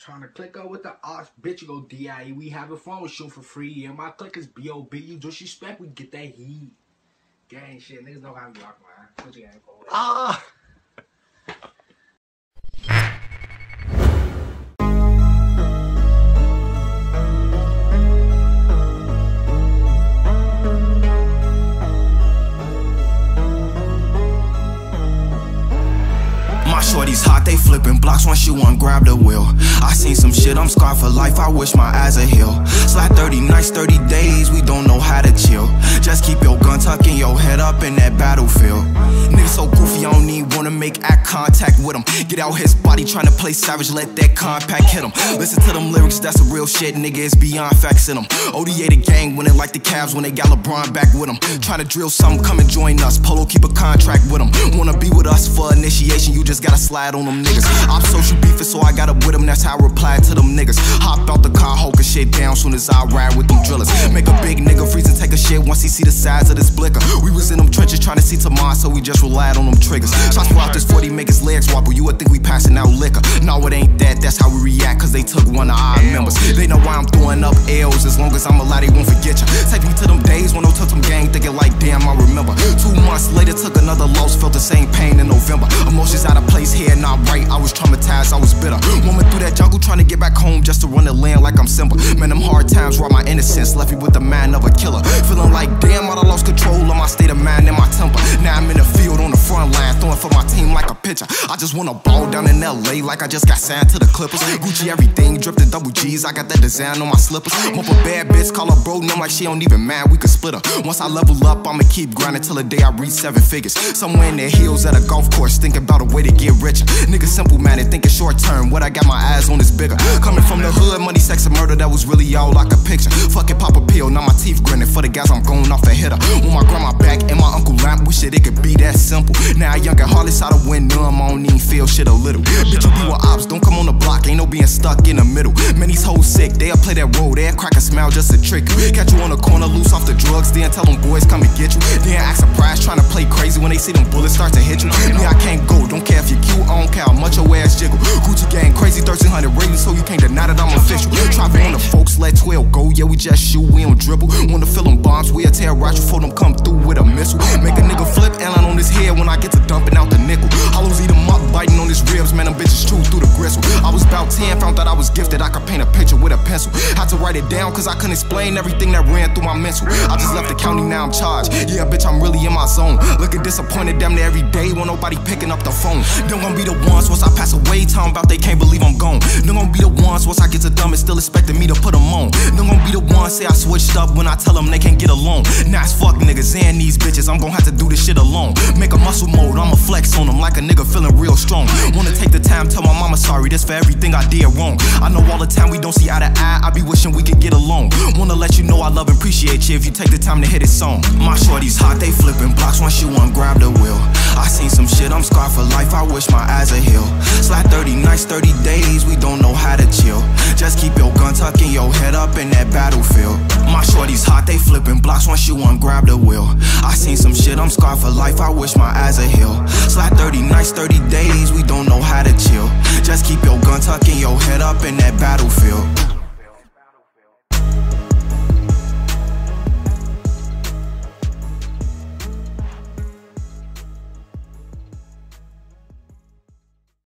Trying to click up with the ops, bitch, you go DIE. We having fun with shoot for free. And my click is BOB. You disrespect, we get that heat. Gang shit, niggas know how we rock, man. What you gang for? Ah! Shorties hot, they flipping blocks once you grab the wheel. I seen some shit, I'm scarred for life, I wish my eyes a heal. Slide 30 nights, 30 days, we don't know how to chill. Just keep your gun tucking your head up in that battlefield. Niggas so goofy, I don't even wanna make eye contact with him. Get out his body trying to play savage, let that compact hit him. Listen to them lyrics, that's the real shit, nigga, it's beyond facts in them. ODA the gang winning like the Cavs when they got LeBron back with them. Trying to drill something, come and join us. Polo keep a contract with them. Wanna be with us for initiation, you just gotta slide on them niggas. I'm social beefing, so I got up with them, that's how I reply to them niggas. Hop out the car, hold a shit down soon as I ride with them drillers. Make a big nigga freeze and take a shit once he see the size of this blicker. We was in them trenches trying to see tomorrow, so we just relied on them triggers. Shots pull out this 40, make his legs wobble, you would think we passing out liquor. No, it ain't that, that's how we react, cause they took one of our members. They know why I'm throwing up L's, as long as I'm alive, they won't forget ya. Take me to them days when I took them gang, thinking like, damn, I remember. 2 months later, took another loss, felt the same pain in November. Emotions out of place here, not right, I was traumatized, I was bitter. Woman through that jungle, trying to get back home just to run the land like I'm Simba. Man, them hard times robbed my innocence, left me with the mind of a killer. Feeling like, damn, I done lost control of my state of mind and my temper. Now I'm in the field on the front line, throwing for my team like a pitcher. I just wanna ball down in LA like I just got signed to the Clippers. Gucci everything, dripped in double G's, I got that design on my slippers. Mop a bad bitch, call her bro, know like she don't even mind, we could split her. Once I level up, I'ma keep grinding till the day I reach 7 figures. Somewhere in their heels at a golf course, thinking about a way to get richer. Niggas simple minded, thinking short term, what I got my eyes on is bigger. Coming from the hood, money, sex, and murder, that was really all I could picture. Fucking pop a pill, now my teeth grinning, for the guys I'm going off a hitter. With my grandma back and my uncle lamp, wish it could be that simple. Now young and heartless, I done went numb, I don't even feel shit a little. Bitch, you be with ops, don't come on the block, ain't no being stuck in the middle. Man, these hoes sick, they'll play that role, they'll crack a smile just to trick you. Catch you on the corner, loose off the drugs, then tell them boys come and get you. Then act surprised, trying to play crazy when they see them bullets start to hit you. Me, I can't go, don't care if you're cute, I don't care how much your ass jiggle. Gucci gang crazy, 1300 ratings, so you can't deny that I'm official. Trapping on the folks, let 12 go, yeah, we just shoot, we don't dribble. Wanna fill them bombs, we'll terrorize you before them come through with a missile. Make a nigga flip, and on his head when I get to dumping out the nickel. Hollows eat him up, biting on his ribs, man, them bitches chew through the gristle. I was about 10, found that I was gifted, I could paint a picture with a pencil. Had to write it down, cause I couldn't explain everything that ran through my mental. I just left the county, now I'm charged, yeah, bitch, I'm really in my zone. Looking disappointed damn near every day when nobody picking up the phone. Them gon' be the ones once I pass away, talking about they can't believe I'm gone. Them gon' be the ones once I get to them and still expecting me to put them on. Them gon' be the ones say I switched up when I tell them they can't get along. Now it's fuck niggas and these bitches, I'm gon' have to do this shit alone. Make a muscle mode, I'ma flex on them like a nigga feeling real strong. Wanna take the time, tell my mama sorry, this for everything I did wrong. I know all the time we don't see eye to eye, I be wishing we could get along. Wanna let you know I love and appreciate you if you take the time to hit this song. My shorties hot, they flipping blocks once you grab the wheel. I seen some shit, I'm scarred for life, I wish my eyes a heal. Slide 30 nights, 30 days, we don't know how to chill. Just keep your gun tucking your head up in that battlefield. My shorties hot, they flipping blocks once you grab the wheel. I seen some shit, I'm scarred for life, I wish my eyes a heal. Slide 30 nights, 30 days, we don't know how to chill. Just keep your gun tucking your head up in that battlefield.